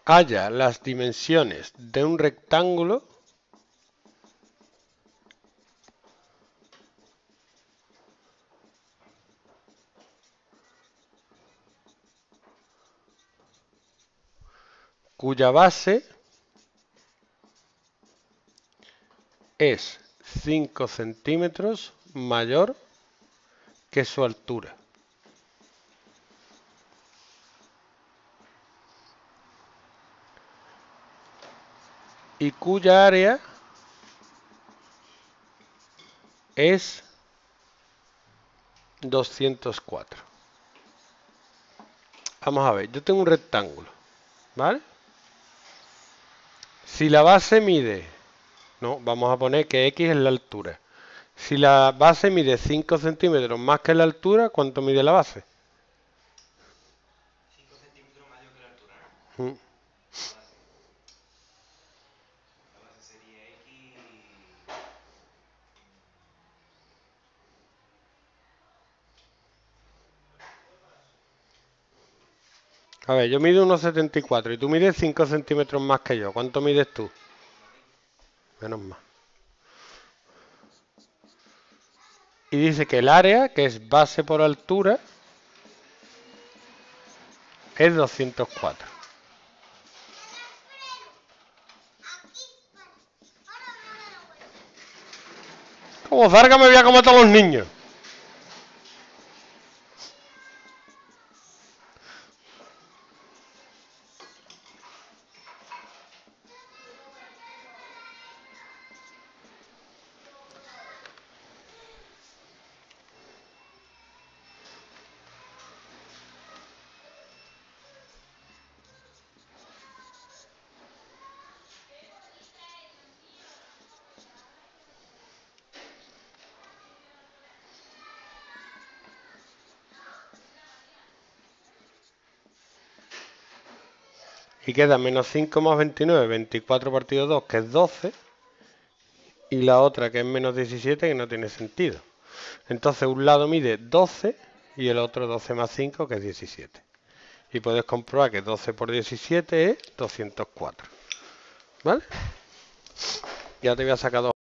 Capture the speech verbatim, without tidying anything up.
halla las dimensiones de un rectángulo cuya base es cinco centímetros mayor que su altura. Y cuya área es doscientos cuatro. Vamos a ver, yo tengo un rectángulo, ¿vale? Si la base mide, no, vamos a poner que X es la altura. Si la base mide cinco centímetros más que la altura, ¿cuánto mide la base? cinco centímetros mayor que la altura, ¿no? Mm. La base sería X. A ver, yo mido uno setenta y cuatro y tú mides cinco centímetros más que yo. ¿Cuánto mides tú? Menos más. Y dice que el área, que es base por altura, es doscientos cuatro. Como zarga me voy a comer a todos los niños. Y queda menos cinco más veintinueve, veinticuatro partido dos, que es doce. Y la otra, que es menos diecisiete, que no tiene sentido. Entonces un lado mide doce y el otro doce más cinco, que es diecisiete. Y puedes comprobar que doce por diecisiete es doscientos cuatro. ¿Vale? Ya te voy a sacar dos.